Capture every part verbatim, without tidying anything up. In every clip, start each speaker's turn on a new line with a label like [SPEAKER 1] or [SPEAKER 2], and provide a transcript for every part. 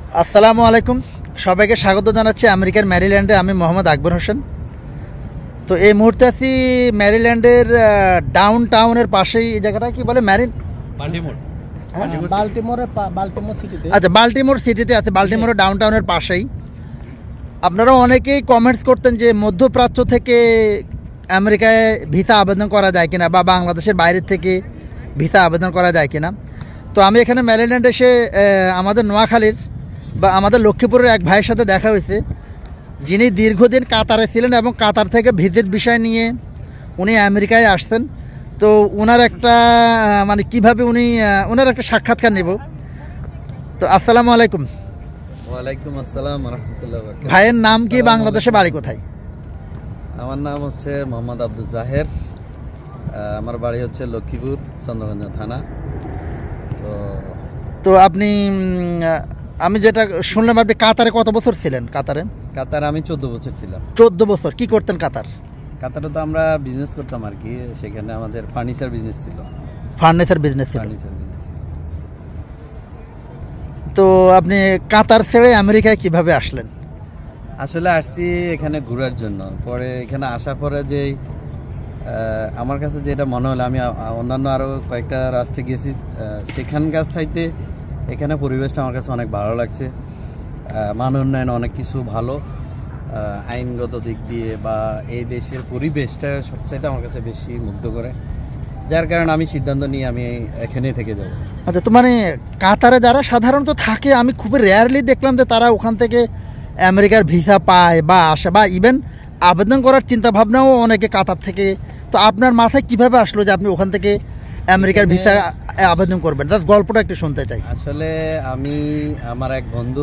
[SPEAKER 1] আসসালামু আলাইকুম, সবাইকে স্বাগত জানাচ্ছি আমেরিকার ম্যারিল্যান্ডে। আমি মোহাম্মদ আকবর হোসেন। তো এই মুহূর্তে আছি ম্যারিল্যান্ডের ডাউন টাউনের পাশেই। এই জায়গাটা কি বলে? ম্যারিন
[SPEAKER 2] বাল্টিমোর
[SPEAKER 3] বাল্টিমোরে বাল্টিমোর সিটিতে।
[SPEAKER 1] আচ্ছা, বাল্টিমোর সিটিতে আছে, বাল্টিমোরের ডাউন টাউনের পাশেই। আপনারা অনেকেই কমেন্টস করতেন যে মধ্যপ্রাচ্য থেকে আমেরিকায় ভিসা আবেদন করা যায় কিনা, বা বাংলাদেশের বাইরের থেকে ভিসা আবেদন করা যায় কিনা। তো আমি এখানে ম্যারিল্যান্ডে এসে আমাদের নোয়াখালীর বা আমাদের লক্ষ্মীপুরের এক ভাইয়ের সাথে দেখা হয়েছে, যিনি দীর্ঘদিন কাতারে ছিলেন এবং কাতার থেকে ভিজিট বিষয় নিয়ে উনি আমেরিকায় আসছেন। তো ওনার একটা মানে কিভাবে উনি ওনার একটা সাক্ষাৎকার নেব। তো আসসালামু আলাইকুম।
[SPEAKER 2] ওয়ালাইকুম আসসালাম রাহমাতুল্লাহি ওয়া বারাকাতুহু।
[SPEAKER 1] ভাইয়ের নাম কি? বাংলাদেশে বাড়ি কোথায়?
[SPEAKER 2] আমার নাম হচ্ছে মোহাম্মদ আব্দুল জাহের। আমার বাড়ি হচ্ছে লক্ষ্মীপুর, চন্দ্রগঞ্জ থানা। তো
[SPEAKER 1] তো আপনি, আমি যেটা শুনলাম আপনি কাতারে কত বছর ছিলেন? কাতারে
[SPEAKER 2] কাতারে আমি চোদ্দ বছর ছিলাম।
[SPEAKER 1] চোদ্দ বছর কি করতেন কাতার?
[SPEAKER 2] কাতারে তো আমরা বিজনেস করতাম আর কি। সেখানে আমাদের ফার্নিচার বিজনেস ছিল।
[SPEAKER 1] ফার্নিচার বিজনেস ছিল।
[SPEAKER 2] Furniture business.
[SPEAKER 1] তো আপনি কাতার ছেড়ে আমেরিকায় কিভাবে আসলেন?
[SPEAKER 2] আসলে আসছি এখানে ঘোরার জন্য। পরে এখানে আসার পরে যে আমার কাছে যেটা মনে হলো, আমি অন্যান্য আরও কয়েকটা রাষ্ট্রে গেছি, সেখানকার চাইতে এখানে পরিবেশটা আমার কাছে অনেক ভালো লাগছে। মান উন্নয়ন অনেক কিছু ভালো, আইনগত দিক দিয়ে বা এই দেশের পরিবেশটা সবচাইতে আমার কাছে বেশি মুগ্ধ করে, যার কারণে আমি সিদ্ধান্ত নিয়ে আমি এখানেই থেকে যাব।
[SPEAKER 1] আচ্ছা, তো মানে কাতারে যারা সাধারণত থাকে, আমি খুব রেয়ারলি দেখলাম যে তারা ওখান থেকে আমেরিকার ভিসা পায় বা আসে, বা ইভেন আবেদন করার চিন্তা ভাবনাও অনেকে কাতার থেকে। তো আপনার মাথায় কিভাবে আসলো যে আপনি ওখান থেকে আমেরিকার ভিসা আবেদন করবেন? জাস্ট গল্পটা একটু শুনতে চাই।
[SPEAKER 2] আসলে আমি, আমার এক বন্ধু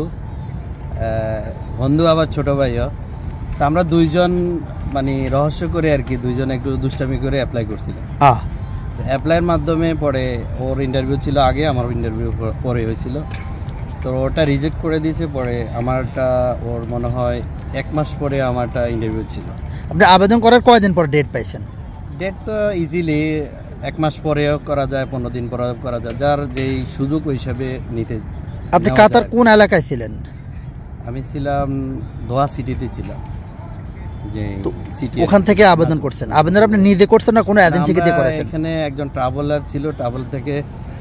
[SPEAKER 2] বন্ধু আবার ছোট ভাইও, তো আমরা দুইজন মানে রহস্য করে আর কি, দুইজন একটু দুষ্টামি করে অ্যাপ্লাই করছিলাম।
[SPEAKER 1] আহ
[SPEAKER 2] অ্যাপ্লাইয়ের মাধ্যমে পরে ওর ইন্টারভিউ ছিল আগে, আমার ইন্টারভিউ পরে হয়েছিল। তো ওটা রিজেক্ট করে দিয়েছে। পরে আমারটা ওর মনে হয় এক মাস পরে আমারটা ইন্টারভিউ ছিল।
[SPEAKER 1] আপনি আবেদন করার কয়দিন পর ডেট পাইছেন?
[SPEAKER 2] ডেট তো ইজিলি এক মাস পরেও করা যায়, পনেরো দিন পরেও করা যায়, যার যেই সুযোগ ওই হিসাবে নিতে।
[SPEAKER 1] আপনি কাতার কোন এলাকায় ছিলেন?
[SPEAKER 2] আমি ছিলাম দোহা সিটিতে ছিলাম। যে সিটি,
[SPEAKER 1] ওখান থেকে আবেদন করছেন? আবেদন আপনি নিজে করছেন না কোনো এজেন্সি থেকে করেছেন?
[SPEAKER 2] এখানে একজন ট্রাভেলার ছিল, ট্রাভেল থেকে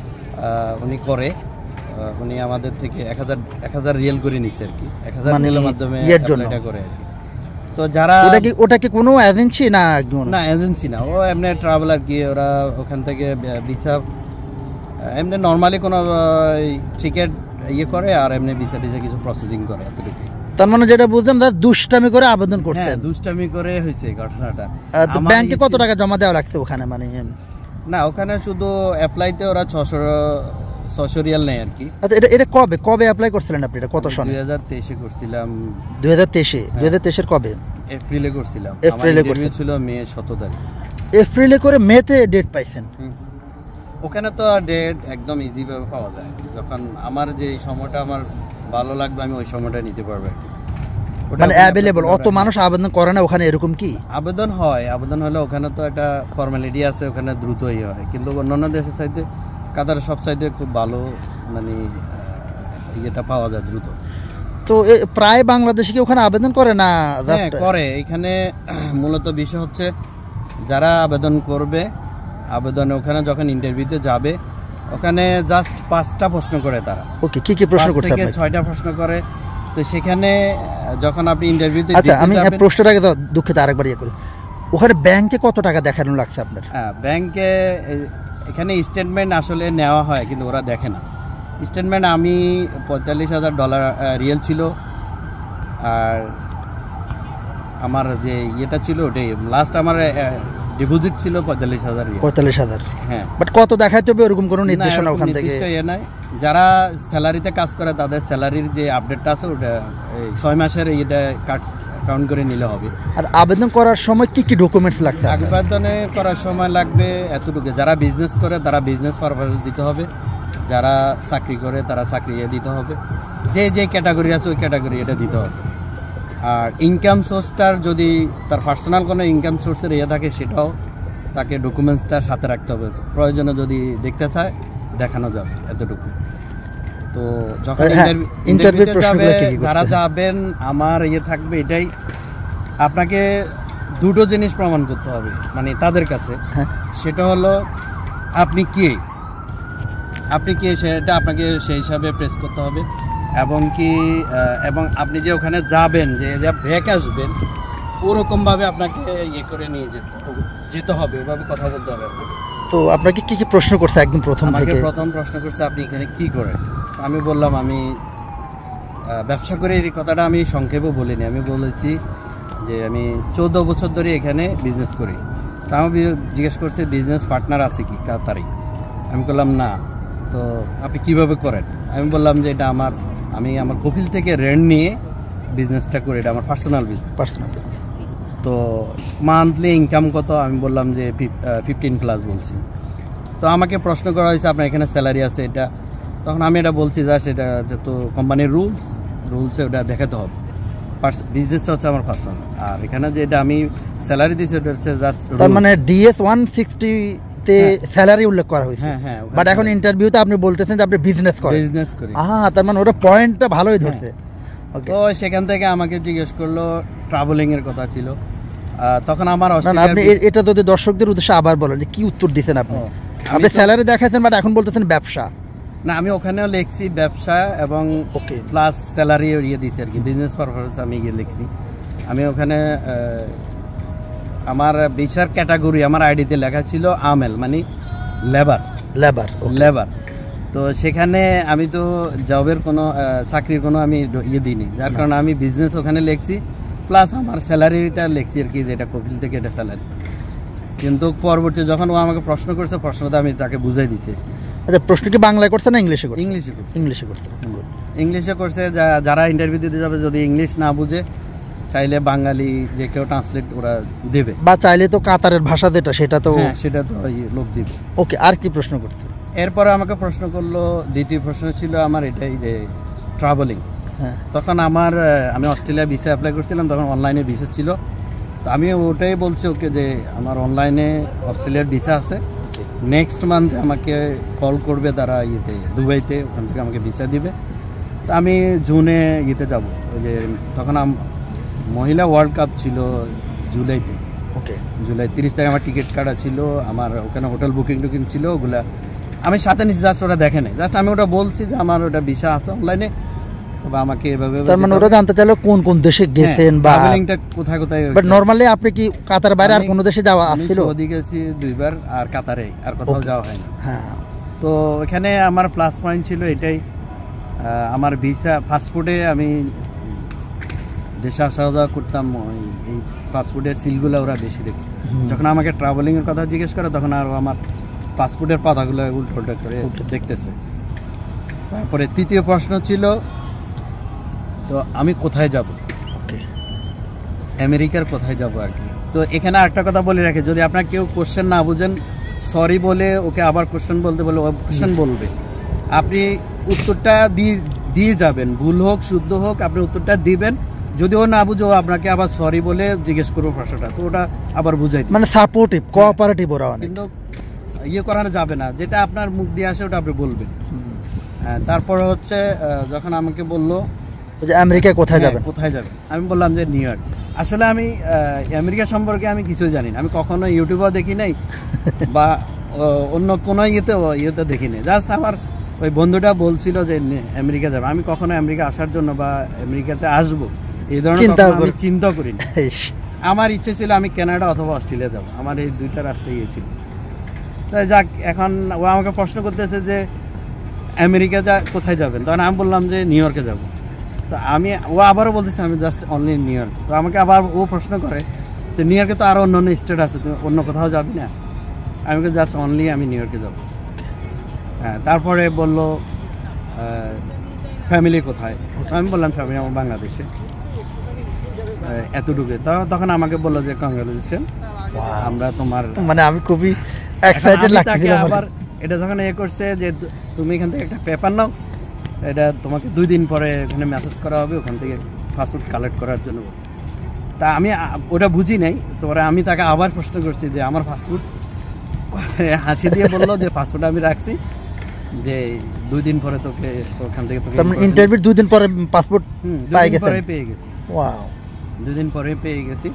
[SPEAKER 2] উনি করে, উনি আমাদের থেকে এক হাজার এক হাজার রিয়েল করে নিছে আর কি। এক হাজার রিয়েলের মাধ্যমে অ্যাপ্লাইটা করে আর কি। তো যারা
[SPEAKER 1] ওটা কি ওটা কি কোনো এজেন্সি না?
[SPEAKER 2] না, এজেন্সি না, ও এমনি ট্রাভেলার কি, ওরা ওখান থেকে ভিসা এমনি নর্মালি কোনো টিকিট ইয়ে করে আর এমনি ভিসা টিসা কিছু প্রসেসিং করে, এতটুকুই।
[SPEAKER 1] তার মানে যেটা বুঝলাম যে দুষ্টামি করে আবেদন করছেন।
[SPEAKER 2] দুষ্টামি করে হয়েছে ঘটনাটা।
[SPEAKER 1] তো ব্যাংকে কত টাকা জমা দেওয়া লাগছে ওখানে? মানে
[SPEAKER 2] না, ওখানে শুধু অ্যাপ্লাইতে ওরা ছশো ছশো রিয়াল নেয় আর কি।
[SPEAKER 1] আচ্ছা, এটা এটা কবে কবে অ্যাপ্লাই করছিলেন আপনি? এটা কত সালে?
[SPEAKER 2] দুই হাজার তেইশে করছিলাম।
[SPEAKER 1] দুই হাজার তেইশে দুই হাজার তেইশের কবে?
[SPEAKER 2] এপ্রিলে করছিলাম।
[SPEAKER 1] এপ্রিলে করছিলাম,
[SPEAKER 2] ছিল মে সতেরো তারিখ।
[SPEAKER 1] এপ্রিলে করে মেতে ডেট পাইছেন?
[SPEAKER 2] ওখানে তো ডেট একদম ইজি ভাবে পাওয়া যায়। যখন আমার যে সময়টা আমার ভালো লাগবে, আমি ওই সময়টা নিতে পারবো আর কি।
[SPEAKER 1] মানে অ্যাভেলেবল। অত মানুষ আবেদন করে না ওখানে, এরকম কি?
[SPEAKER 2] আবেদন হয়, আবেদন হলে ওখানে তো একটা ফর্মালিটি আছে, ওখানে দ্রুতই হয়। কিন্তু অন্যান্য দেশের চাইতে কাতার সব চাইতে খুব ভালো, মানে ইয়েটা পাওয়া যায় দ্রুত।
[SPEAKER 1] তো প্রায় বাংলাদেশি কি ওখানে আবেদন করে না?
[SPEAKER 2] করে। এখানে মূলত বিষয় হচ্ছে যারা আবেদন করবে, আবেদনে ওখানে যখন ইন্টারভিউতে যাবে, ওখানে জাস্ট পাঁচটা প্রশ্ন করে তারা।
[SPEAKER 1] ওকে, কি কি প্রশ্ন করতে হবে?
[SPEAKER 2] ছয়টা প্রশ্ন করে। তো সেখানে যখন আপনি ইন্টারভিউতে,
[SPEAKER 1] আচ্ছা আমি প্রশ্নটাকে তো দুঃখিত আরেকবার ইয়ে করি, ওখানে ব্যাংকে কত টাকা দেখানো লাগছে আপনার?
[SPEAKER 2] হ্যাঁ, ব্যাংকে এখানে স্টেটমেন্ট আসলে নেওয়া হয়, কিন্তু ওরা দেখে না স্টেটমেন্ট। আমি পঁয়তাল্লিশ হাজার ডলার রিয়েল ছিল, আর আমার যে ইয়েটা ছিল ওটাই লাস্ট, আমার ডিপোজিট ছিল পঁয়তাল্লিশ হাজার রিয়েল।
[SPEAKER 1] পঁয়তাল্লিশ হাজার?
[SPEAKER 2] হ্যাঁ।
[SPEAKER 1] বাট কত দেখাইতে হবে ওরকম কোনো নির্দেশনা ওখান থেকে?
[SPEAKER 2] ইয়ে নাই। যারা স্যালারিতে কাজ করে তাদের স্যালারির যে আপডেটটা আছে ওটা ছয় মাসের এটা কাট কাউন্ট করে নিলে হবে।
[SPEAKER 1] আর আবেদন করার সময় কি কি ডকুমেন্টস লাগছে?
[SPEAKER 2] আবেদনে করার সময় লাগবে এতটুকু। যারা বিজনেস করে তারা বিজনেস পারপাস দিতে হবে, যারা চাকরি করে তারা চাকরি দিতে হবে, যে যে ক্যাটাগরি আছে ওই ক্যাটাগরি এটা দিতে হবে। আর ইনকাম সোর্সটার যদি তার পার্সোনাল কোনো ইনকাম সোর্সের ইয়ে থাকে সেটাও তাকে ডকুমেন্টসটার সাথে রাখতে হবে। প্রয়োজনে যদি দেখতে চায় দেখানো যাবে, এতটুকু। তো যখন
[SPEAKER 1] হ্যাঁ,
[SPEAKER 2] ইন্টারভিউ
[SPEAKER 1] interview
[SPEAKER 2] যাবে
[SPEAKER 1] প্রশ্নগুলো কি কি করতে
[SPEAKER 2] যারা
[SPEAKER 1] হয়?
[SPEAKER 2] যাবেন আমার ইয়ে থাকবে এটাই, আপনাকে দুটো জিনিস প্রমাণ করতে হবে মানে তাদের কাছে।
[SPEAKER 1] হ্যাঁ।
[SPEAKER 2] সেটা হলো আপনি কে, আপনি কে সেটা আপনাকে সেই হিসাবে প্রেস করতে হবে, এবং কি আহ, এবং আপনি যে ওখানে যাবেন, যে যা ব্যাক আসবেন, ওরকমভাবে আপনাকে ইয়ে করে নিয়ে যেতে যেতে হবে, ওভাবে কথা বলতে হবে আপনাকে।
[SPEAKER 1] তো আপনাকে কি কি প্রশ্ন করছে একদম প্রথম
[SPEAKER 2] আমাকে
[SPEAKER 1] থেকে?
[SPEAKER 2] প্রথম প্রশ্ন করছে আপনি এখানে কি করেন। তো আমি বললাম আমি আহ, ব্যবসা করে। এই কথাটা আমি সংক্ষেপে বলিনি, আমি বলেছি যে আমি চৌদ্দ বছর ধরে এখানে বিজনেস করি। তা আমি জিজ্ঞেস করছে বিজনেস পার্টনার আছে কি কাতারি। আমি বললাম না। তো আপনি কিভাবে করেন? আমি বললাম যে এটা আমার, আমি আমার কপিল থেকে রেন্ট নিয়ে বিজনেসটা করি, এটা আমার পার্সোনাল বিজনেস।
[SPEAKER 1] পার্সোনাল।
[SPEAKER 2] তো মান্থলি ইনকাম কত? আমি বললাম যে ফিফটিন প্লাস বলছি। তো আমাকে প্রশ্ন করা হয়েছে আপনার এখানে স্যালারি আছে এটা। তখন আমি এটা বলছি জাস্ট এটা যত কোম্পানির রুলস রুলসে ওটা দেখাতে হবে, বিজনেসটা হচ্ছে আমার পার্সোনাল। আর এখানে যে এটা আমি স্যালারি দিচ্ছি ওটা হচ্ছে জাস্ট,
[SPEAKER 1] তার মানে ডিএস ওয়ান সিক্সটি তে স্যালারি উল্লেখ করা হয়েছে।
[SPEAKER 2] হ্যাঁ হ্যাঁ।
[SPEAKER 1] বাট এখন ইন্টারভিউতে আপনি বলতেছেন যে আপনি বিজনেস করেন।
[SPEAKER 2] বিজনেস করি।
[SPEAKER 1] হ্যাঁ, তার মানে ওরা পয়েন্টটা ভালোই ধরছে। ওকে।
[SPEAKER 2] তো সেখান থেকে আমাকে জিজ্ঞেস করলো ট্রাভেলিং এর কথা ছিল। আহ, তখন আমার
[SPEAKER 1] না না, আপনি
[SPEAKER 2] অস্ট্রেলিয়ার
[SPEAKER 1] এ- এটা যদি দর্শকদের উদ্দেশ্যে আবার বলেন যে কি উত্তর দিচ্ছেন আপনি।
[SPEAKER 2] ও, আমি
[SPEAKER 1] আপনি
[SPEAKER 2] তো-
[SPEAKER 1] স্যালারি দেখাইছেন বাট এখন বলতেছেন ব্যবসা।
[SPEAKER 2] না, আমি ওখানেও লিখছি ব্যবসা এবং
[SPEAKER 1] ওকে।
[SPEAKER 2] প্লাস স্যালারি ইয়ে দিচ্ছি আর কি, বিজনেস পারপাস আমি গিয়ে লিখছি। আমি ওখানে আহ, আমার ভিসার ক্যাটাগরি আমার আইডিতে লেখা ছিল আমেল, মানে লেবার।
[SPEAKER 1] লেবার।
[SPEAKER 2] লেবার। তো সেখানে আমি তো জবের কোনো আহ, চাকরির কোনো আমি ড- ইয়ে দিইনি, যার কারণে আমি বিজনেস ওখানে লিখছি, প্লাস আমার স্যালারিটা লিখছি আর কি, যেটা কপিল থেকে এটা স্যালারি। কিন্তু পরবর্তী যখন ও আমাকে প্রশ্ন করছে, প্রশ্নটা আমি তাকে বুঝাই দিছি।
[SPEAKER 1] আচ্ছা, প্রশ্ন কি বাংলায় করছে না ইংলিশে করছে?
[SPEAKER 2] ইংলিশে করছে।
[SPEAKER 1] ইংলিশে করছে। Good.
[SPEAKER 2] ইংলিশে করছে। যা- যারা ইন্টারভিউ দিতে যাবে যদি ইংলিশ না বুঝে, চাইলে বাঙালি যে কেউ ট্রান্সলেট ওরা দেবে,
[SPEAKER 1] বা চাইলে তো কাতারের ভাষা যেটা সেটা তো।
[SPEAKER 2] হ্যাঁ সেটা তো ইয়ে লোক দিবে।
[SPEAKER 1] ওকে, আর কি প্রশ্ন করছে?
[SPEAKER 2] এরপরে আমাকে প্রশ্ন করলো, দ্বিতীয় প্রশ্ন ছিল আমার এটাই যে ট্রাভেলিং।
[SPEAKER 1] হ্যাঁ।
[SPEAKER 2] তখন আমার আহ, আমি অস্ট্রেলিয়া ভিসা অ্যাপ্লাই করছিলাম, তখন অনলাইনে ভিসা ছিল। তো আমি ওটাই বলছি ওকে যে আমার অনলাইনে অস্ট্রেলিয়ার ভিসা আছে,
[SPEAKER 1] ওকে।
[SPEAKER 2] নেক্সট মান্থ আমাকে কল করবে তারা ইয়েতে দুবাইতে, ওখান থেকে আমাকে ভিসা দিবে। তো আমি জুনে ইয়েতে যাব, ওই যে তখন আম- মহিলা ওয়ার্ল্ড কাপ ছিল জুলাইতে।
[SPEAKER 1] ওকে।
[SPEAKER 2] জুলাই তিরিশ তারিখ আমার টিকিট কাটা ছিল, আমার ওখানে হোটেল বুকিং টুকিং ছিল, ওগুলা আমি সাথে নিচ্ছি, জাস্ট ওরা দেখে নেই, জাস্ট আমি ওটা বলছি যে আমার ওটা ভিসা আছে অনলাইনে, তবে আমাকে এভাবে
[SPEAKER 1] তার মানে ওরা জানতে চাইলো কোন কোন দেশে গেছেন বা
[SPEAKER 2] ট্রাভেলিংটা কোথায় কোথায় হয়েছে।
[SPEAKER 1] বাট নরমালি আপনি কি কাতার বাইরে আর
[SPEAKER 2] আমি-
[SPEAKER 1] কোন দেশে যাওয়া
[SPEAKER 2] আমি
[SPEAKER 1] আসছিল?
[SPEAKER 2] সৌদি গেছি দুইবার, আর কাতারে আর কোথাও
[SPEAKER 1] Okay.
[SPEAKER 2] যাওয়া হয়নি।
[SPEAKER 1] হ্যাঁ।
[SPEAKER 2] তো এখানে আমার প্লাস পয়েন্ট ছিল এটাই, আহ, আমার ভিসা পাসপোর্টে আমি দেশে আসা যাওয়া করতাম, ওই- এই পাসপোর্টের সিলগুলো ওরা বেশি দেখছে।
[SPEAKER 1] হুম।
[SPEAKER 2] যখন আমাকে ট্রাভেলিংয়ের কথা জিজ্ঞেস করে তখন আর আমার পাসপোর্টের পাতাগুলো উল্টো উল্টো করে দেখতেছে। তারপরে তৃতীয় প্রশ্ন ছিল তো আমি কোথায় যাব,
[SPEAKER 1] ওকে।
[SPEAKER 2] আমেরিকার কোথায় যাব আর কি। তো এখানে একটা কথা বলে রাখি, যদি আপনার কেউ কোশ্চেন না বুঝেন, সরি বলে ওকে আবার কোশ্চেন বলতে বলে ও কোশ্চেন বলবে, আপনি উত্তরটা দিয়ে দিয়ে যাবেন, ভুল হোক শুদ্ধ হোক আপনি উত্তরটা দিবেন। যদি ও না বুঝে ও আপনাকে আবার সরি বলে জিজ্ঞেস করবো প্রশ্নটা, তো ওটা আবার বুঝাই দিবেন।
[SPEAKER 1] মানে সাপোর্টিভ, কোঅপারেটিভ ওরা অনেক।
[SPEAKER 2] কিন্তু ইয়ে করানো যাবে না, যেটা আপনার মুখ দিয়ে আসে ওটা আপনি বলবেন। হ্যাঁ, তারপরে হচ্ছে আহ, যখন আমাকে বললো
[SPEAKER 1] ওই যে আমেরিকায় কোথায়
[SPEAKER 2] হ্যাঁ,
[SPEAKER 1] যাবেন?
[SPEAKER 2] কোথায় যাবেন, আমি বললাম যে নিউ ইয়র্ক। আসলে আমি আহ, আমেরিকা সম্পর্কে আমি কিছুই জানি না, আমি কখনো ইউটিউবেও দেখি নাই বা আহ, অন্য কোনো ইয়েতেও ইয়েতে দেখি নাই। জাস্ট আমার ওই বন্ধুটা বলছিল যে নে- আমেরিকা যাবে, আমি কখনো আমেরিকা আসার জন্য বা আমেরিকাতে আসবো এই ধরনের
[SPEAKER 1] চিন্তাও
[SPEAKER 2] কখনো আমি
[SPEAKER 1] করি-
[SPEAKER 2] চিন্তা করি না।
[SPEAKER 1] ইস,
[SPEAKER 2] আমার ইচ্ছে ছিল আমি কানাডা অথবা অস্ট্রেলিয়া যাবো, আমার এই দুইটা রাষ্ট্রে ইয়ে ছিল। তো যাক, এখন ও আমাকে প্রশ্ন করতেছে যে আমেরিকা যা কোথায় যাবেন, তখন আমি বললাম যে নিউ ইয়র্কে যাবো। তো আমি ও আবারও বলতেছে আমি জাস্ট অনলি নিউ ইয়র্ক। তো আমাকে আবার ও প্রশ্ন করে তো নিউ ইয়র্কে তো আরও অন্য অন্য স্টেট আছে, তুমি অন্য কোথাও যাবি না? আমি জাস্ট অনলি আমি নিউ ইয়র্কে যাবো। হ্যাঁ, তারপরে বললো ফ্যামিলি কোথায়, আমি বললাম ফ্যামিলি আমার বাংলাদেশে, আহ, এতটুকু। তো- তখন আমাকে বললো যে কংগ্রাচুলেশন, আমরা তোমার
[SPEAKER 1] মানে আমি খুবই
[SPEAKER 2] এখন
[SPEAKER 1] এক্সাইটেড
[SPEAKER 2] আমি তাকে
[SPEAKER 1] লাগতেছিল
[SPEAKER 2] আবার এটা যখন এ করছে যে তু- তুমি এখান থেকে একটা পেপার নাও, এটা তোমাকে দুই দিন পরে এখানে মেসেজ করা হবে, ওখান থেকে পাসপোর্ট কালেক্ট করার জন্য বলছে। তা আমি আ- ওটা বুঝি নাই। তারপরে আমি তাকে আবার প্রশ্ন করছি যে আমার পাসপোর্ট, হাসি দিয়ে বললো যে পাসপোর্ট আমি রাখছি, যে দুই দিন পরে তোকে ওখান থেকে তোকে
[SPEAKER 1] ইন্টারভিউ দুই দিন পরে পাসপোর্ট
[SPEAKER 2] পেয়ে গেছি পরে পেয়ে গেছি
[SPEAKER 1] ওয়াও
[SPEAKER 2] দুই দিন পরে পেয়ে গেছি।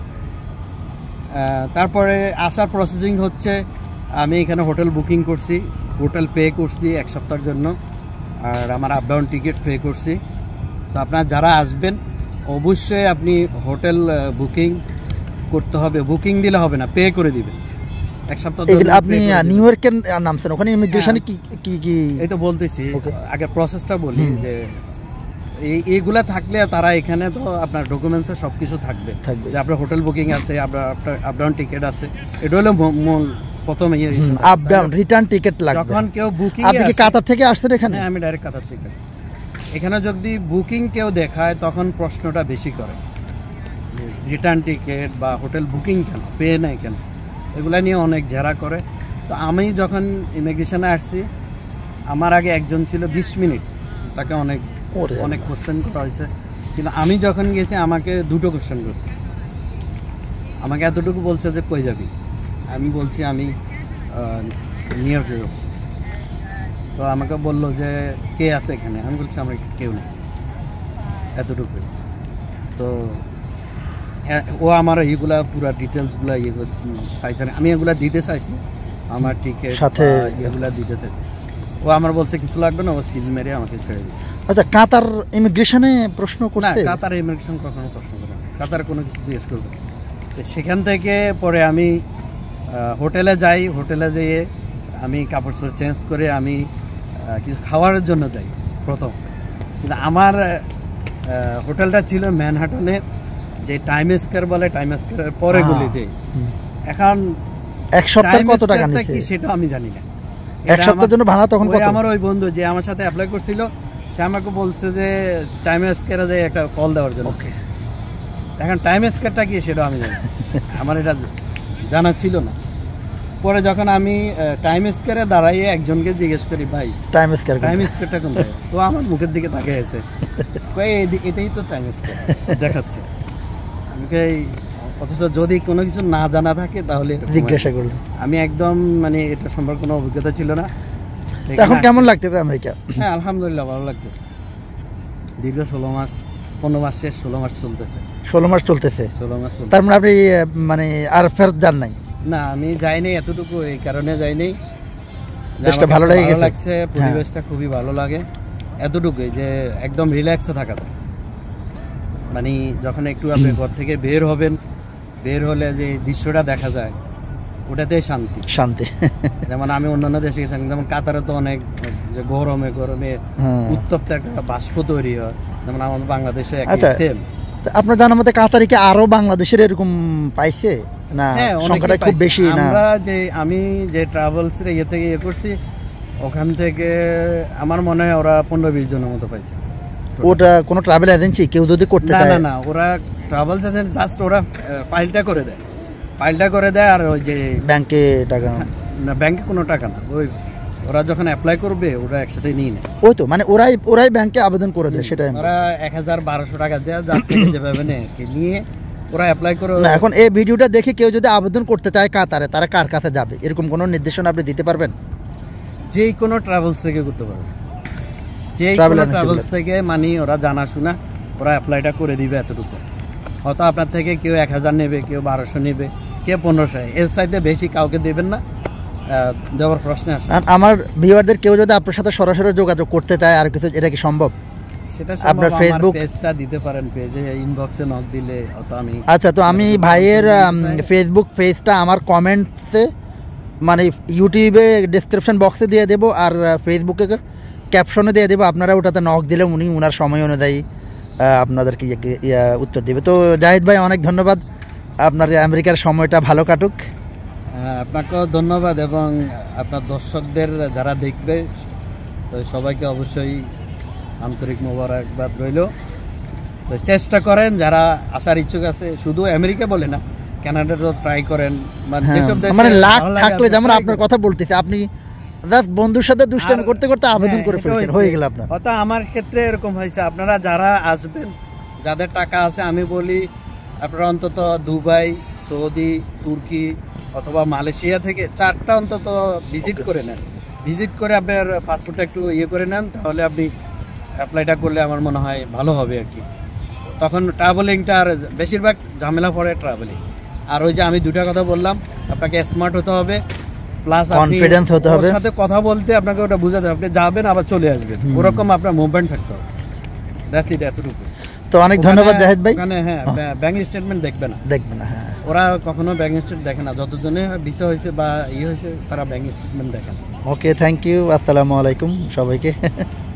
[SPEAKER 2] তারপরে আসার প্রসেসিং হচ্ছে, আমি এখানে হোটেল বুকিং করছি, হোটেল পে করছি এক সপ্তাহের জন্য, আর আমার আপ ডাউন টিকিট পে করছি। তো আপনারা যারা আসবেন অবশ্যই আপনি হোটেল বুকিং করতে হবে, বুকিং দিলে হবে না, পে করে দিবেন এক সপ্তাহ।
[SPEAKER 1] আপনি নিউ ইয়র্কের নামছেন, ওখানে ইমিগ্রেশনে কি কি কি
[SPEAKER 2] এই তো বলতেছি, আগে প্রসেসটা বলি যে এই এইগুলা থাকলে তারা এখানে তো আপনার ডকুমেন্টসে সব কিছু থাকবে, যে আপনার হোটেল বুকিং আছে, আপনার আপ ডাউন টিকিট আছে, এটা হলো মূল প্রথমে
[SPEAKER 1] আপ ডাউন রিটার্ন টিকিট লাগবে।
[SPEAKER 2] যখন কেউ বুকিং,
[SPEAKER 1] আপনি কি কাতার থেকে আসছেন এখানে?
[SPEAKER 2] হ্যাঁ, আমি ডাইরেক্ট কাতার থেকে আসছি। এখানে যদি বুকিং কেউ দেখায় তখন প্রশ্নটা বেশি করে, রিটার্ন টিকিট বা হোটেল বুকিং কেন, পে নাই কেন, এগুলা নিয়ে অনেক ঝেড়া করে। তো আমি যখন ইমিগ্রেশনে আসছি, আমার আগে একজন ছিল বিশ মিনিট, তাকে অনেক অনেক কোশ্চেন করা হয়েছে, কিন্তু আমি যখন গেছি আমাকে দুটো কোশ্চেন করছে। আমাকে এতটুকু বলছে যে কই যাবি, আমি বলছি আমি নিউ ইয়র্ক যাব। তো আমাকে বললো যে কে আছে এখানে, আমি বলছি আমার কেউ নেই, এতটুকু। তো ও আমার এইগুলা পুরা ডিটেলসগুলো ইয়ে চাইছে, আমি এগুলা দিতে চাইছি, আমার টিকিট সাথে এগুলা দিতে চাই। ও আমার বলছে কিছু লাগবে না, ও সিল মেরে আমাকে ছেড়ে দিচ্ছে।
[SPEAKER 1] আচ্ছা, কাতার ইমিগ্রেশনে প্রশ্ন করছে?
[SPEAKER 2] না, কাতার ইমিগ্রেশন কখনো প্রশ্ন করে না, কাতার কোনো কিছু জিজ্ঞেস করবে। তো সেখান থেকে পরে আমি হোটেলে যাই, হোটেলে যেয়ে আমি কাপড় চোপড় চেঞ্জ করে আমি কিছু খাওয়ার জন্য যাই প্রথম। কিন্তু আমার হোটেলটা ছিল ম্যানহাটনে, যে টাইম স্কয়ার বলে, টাইম স্কয়ারের পরে গলিতে। এখন
[SPEAKER 1] এক সপ্তাহে কত টাকা নিছে
[SPEAKER 2] সেটা আমি জানি না।
[SPEAKER 1] এক সপ্তাহের জন্য ভাড়া তখন কত?
[SPEAKER 2] আমার ওই বন্ধু যে আমার সাথে অ্যাপ্লাই করছিল, সে আমাকে বলছে যে টাইম স্কয়ারে যে একটা কল দেওয়ার জন্য।
[SPEAKER 1] ওকে,
[SPEAKER 2] এখন টাইম স্কয়ারটা কি সেটা আমি জানি, আমার এটা জানা ছিল না। পরে যখন আমি টাইম স্কয়ারে দাঁড়াইয়ে একজনকে জিজ্ঞেস করি, ভাই
[SPEAKER 1] টাইম স্কয়ার
[SPEAKER 2] টাইম স্কয়ারটা কোনটা, তো আমার মুখের দিকে তাকিয়ে আছে, কই এটাই তো টাইম স্কয়ার দেখাচ্ছে। আমি কই, অথচ যদি কোনো কিছু না জানা থাকে তাহলে
[SPEAKER 1] জিজ্ঞাসা করলাম।
[SPEAKER 2] আমি একদম মানে এটা সম্পর্কে কোনো অভিজ্ঞতা ছিল না।
[SPEAKER 1] এখন কেমন লাগতেছে আমেরিকা?
[SPEAKER 2] হ্যাঁ, আলহামদুলিল্লাহ ভালো লাগতেছে। দীর্ঘ ষোলো মাস, পনেরো মাস শেষ, ষোলো মাস চলতেছে।
[SPEAKER 1] ষোলো মাস চলতেছে
[SPEAKER 2] ষোলো মাস চলতেছে।
[SPEAKER 1] তার মানে আপনি মানে আর ফেরত যান নাই?
[SPEAKER 2] না, আমি যাইনি, এতটুকু এই কারণে যাইনি,
[SPEAKER 1] দেশটা ভালো
[SPEAKER 2] লাগছে, পরিবেশটা খুবই ভালো লাগে, এতটুকুই যে একদম রিল্যাক্সে থাকা যায়। মানে যখন একটু আপনি ঘর থেকে বের হবেন, বের হলে যে দৃশ্যটা দেখা যায়, ওটাতেই শান্তি শান্তি যেমন আমি অন্যান্য দেশে গেছিলাম, যেমন কাতারে তো অনেক যে গরমে গরমে উত্তপ্ত একটা বাষ্প তৈরি হয়, যেমন আমাদের বাংলাদেশে সেম।
[SPEAKER 1] আপনার জানার মতে কাতারে কি আরো বাংলাদেশের এরকম পাইছে না? সংখ্যাটা খুব বেশি না?
[SPEAKER 2] আমরা যে আমি যে ট্রাভেলস এর ইয়ে থেকে ইয়ে করছি, ওখান থেকে আমার মনে হয় ওরা পনেরো বিশ জনের মতো পাইছে।
[SPEAKER 1] ওটা কোনো ট্রাভেল এজেন্সি কেউ যদি করতে চায়?
[SPEAKER 2] না না, ওরা ট্রাভেলস এজেন্ট জাস্ট ওরা ফাইলটা করে দেয়, ফাইলটা করে দেয় আর ওই যে
[SPEAKER 1] ব্যাংকে টাকা
[SPEAKER 2] না, ব্যাংকে কোনো টাকা না, ওই ওরা যখন অ্যাপ্লাই করবে ওরা একসাথে নিয়ে নেয়।
[SPEAKER 1] ওই তো মানে ওরাই ওরাই ব্যাংকে আবেদন করে দেয়, সেটাই।
[SPEAKER 2] ওরা এক হাজার বারোশো টাকা যেভাবে নেয় নিয়ে ওরা অ্যাপ্লাই করে।
[SPEAKER 1] না, এখন এই ভিডিওটা দেখে কেউ যদি আবেদন করতে চায় কাতারে, তারা কার কাছে যাবে, এরকম কোনো নির্দেশনা আপনি দিতে পারবেন?
[SPEAKER 2] যে কোনো ট্রাভেলস থেকে করতে পারবে, যে কোনো ট্রাভেলস থেকে, মানে ওরা জানাশোনা, ওরা অ্যাপ্লাইটা করে দিবে এতটুকু। হয়তো আপনার থেকে কেউ এক হাজার নেবে, কেউ বারোশো নেবে, কেউ পনেরোশো, এর চাইতে বেশি কাউকে দেবেন না, দেওয়ার প্রশ্ন আসে।
[SPEAKER 1] আমার ভিউয়ারদের কেউ যদি আপনার সাথে সরাসরি যোগাযোগ করতে চায় আর কিছু, এটা কি সম্ভব?
[SPEAKER 2] সেটা আপনার ফেসবুক পেজটা দিতে পারেন, পেজে ইনবক্সে নক দিলে অত আমি।
[SPEAKER 1] আচ্ছা, তো আমি ভাইয়ের ফেসবুক পেজটা আমার কমেন্টসে মানে ইউটিউবে ডেসক্রিপশন বক্সে দিয়ে দেবো, আর ফেসবুকে ক্যাপশনে দিয়ে দেবো, আপনারা ওটাতে নক দিলে উনি ওনার সময় অনুযায়ী আপনাদেরকে উত্তর দেবে। তো জাহিদ ভাই, অনেক ধন্যবাদ, আপনার আমেরিকার সময়টা ভালো কাটুক।
[SPEAKER 2] আপনাকেও ধন্যবাদ, এবং আপনার দর্শকদের যারা দেখবে তো সবাইকে অবশ্যই আন্তরিক মোবারকবাদ রইল। তো চেষ্টা করেন যারা আসার ইচ্ছুক আছে, শুধু আমেরিকা বলে না, কানাডাতেও ট্রাই করেন, মানে যেসব দেশে
[SPEAKER 1] মানে লাখ থাকলে, যেমন আপনার কথা বলতেছে, আপনি জাস্ট বন্ধুর সাথে দুষ্টামি করতে করতে আবেদন করে ফেলেছেন, হয়ে গেল আপনার।
[SPEAKER 2] হয়তো আমার ক্ষেত্রে এরকম হয়েছে। আপনারা যারা আসবেন, যাদের টাকা আছে, আমি বলি আপনারা অন্তত দুবাই, সৌদি, তুর্কি অথবা মালয়েশিয়া থেকে চারটা অন্তত ভিজিট করে নেন। ভিজিট করে আপনার পাসপোর্টটা একটু ইয়ে করে নেন, তাহলে আপনি অ্যাপ্লাইটা করলে আমার মনে হয় ভালো হবে আর কি। তখন ট্রাভেলিংটা আর বেশিরভাগ ঝামেলা পড়ে ট্রাভেলিং। আর ওই যে আমি দুটা কথা বললাম, আপনাকে স্মার্ট হতে হবে, প্লাস
[SPEAKER 1] কনফিডেন্স হতে হবে,
[SPEAKER 2] ওর সাথে কথা বলতে আপনাকে ওটা বুঝাতে হবে, আপনি যাবেন আবার চলে আসবেন, ওরকম আপনার মুভমেন্ট থাকতে হবে। দ্যাটস ইট, এতটুকু।
[SPEAKER 1] তো অনেক ধন্যবাদ জাহিদ ভাই।
[SPEAKER 2] ওখানে হ্যাঁ ব্যাংক স্টেটমেন্ট দেখবে না,
[SPEAKER 1] দেখবে না, হ্যাঁ
[SPEAKER 2] ওরা কখনো ব্যাংক স্টেটমেন্ট দেখে না, যতজনে ভিসা হয়েছে বা ইয়ে হয়েছে তারা ব্যাংক স্টেটমেন্ট দেখে না।
[SPEAKER 1] ওকে, থ্যাংক ইউ, আসসালামু আলাইকুম সবাইকে।